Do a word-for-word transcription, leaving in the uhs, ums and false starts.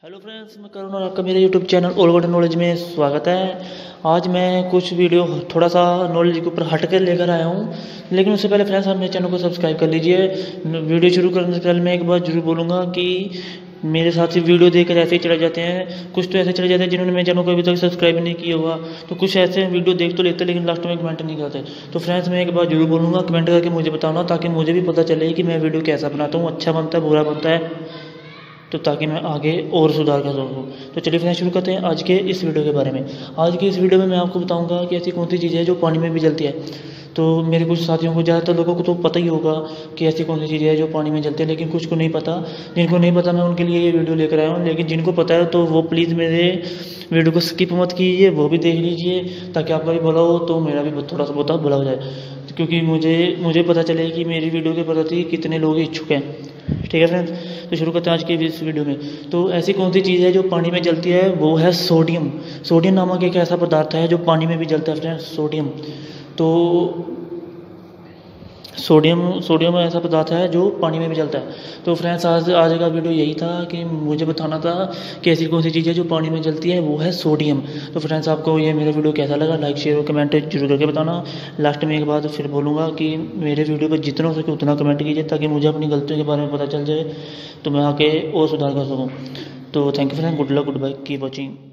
Hello friends, मैं करुण और आपका मेरे YouTube channel all world knowledge में स्वागत है। आज मैं कुछ वीडियो थोड़ा सा नॉलेज के ऊपर हट कर लेकर आया हूँ, लेकिन उससे पहले फ्रेंड्स आप मेरे चैनल को सब्सक्राइब कर लीजिए। वीडियो शुरू करने से पहले मैं एक बात जरूर बोलूँगा कि मेरे साथ ही वीडियो देखकर ऐसे ही चले जाते हैं। कुछ तो ऐसे चले जाते हैं जिन्होंने मेरे चैनल को अभी तक सब्सक्राइब नहीं किया हुआ, तो कुछ ऐसे वीडियो देख तो लेते लेकिन लास्ट में कमेंट नहीं करते। तो फ्रेंड्स मैं एक बात जरूर बोलूँगा, कमेंट करके मुझे बताना, ताकि मुझे भी पता चले कि मैं वीडियो कैसा बनाता हूँ, अच्छा बनता है बुरा बनता है, तो ताकि मैं आगे और सुधार कर सकूँ। तो चलिए फ्रेंड्स शुरू करते हैं आज के इस वीडियो के बारे में। आज के इस वीडियो में मैं आपको बताऊंगा कि ऐसी कौन सी चीज़ है जो पानी में भी जलती है। तो मेरे कुछ साथियों को, ज़्यादातर लोगों को तो पता ही होगा कि ऐसी कौन सी चीज़ है जो पानी में जलती है, लेकिन कुछ को नहीं पता। जिनको नहीं पता मैं उनके लिए ये वीडियो लेकर आया हूँ, लेकिन जिनको पता है तो वो प्लीज़ मेरे वीडियो को स्किप मत कीजिए, वो भी देख लीजिए, ताकि आपका भी भला हो तो मेरा भी थोड़ा सा बहुत भला हो जाए। क्योंकि मुझे मुझे पता चले कि मेरी वीडियो के प्रति कितने लोग इच्छुक हैं। ठीक है फ्रेंड्स, तो शुरू करते हैं आज की इस वीडियो में। तो ऐसी कौन सी चीज़ है जो पानी में जलती है, वो है सोडियम। सोडियम नामक एक ऐसा पदार्थ है जो पानी में भी जलता है फ्रेंड्स, सोडियम। तो सोडियम सोडियम ऐसा पदार्थ है जो पानी में भी जलता है। तो फ्रेंड्स आज आज का वीडियो यही था कि मुझे बताना था कि ऐसी कौन सी चीज़ है जो पानी में जलती है, वो है सोडियम। तो फ्रेंड्स आपको ये मेरा वीडियो कैसा लगा, लाइक शेयर और कमेंट जरूर करके बताना। लास्ट में एक बात फिर बोलूँगा कि मेरे वीडियो पर जितना हो सके उतना कमेंट कीजिए, ताकि मुझे अपनी गलतियों के बारे में पता चल जाए, तो मैं आके और सुधार कर सकूँ। तो thank you friends, good luck, goodbye, keep watching.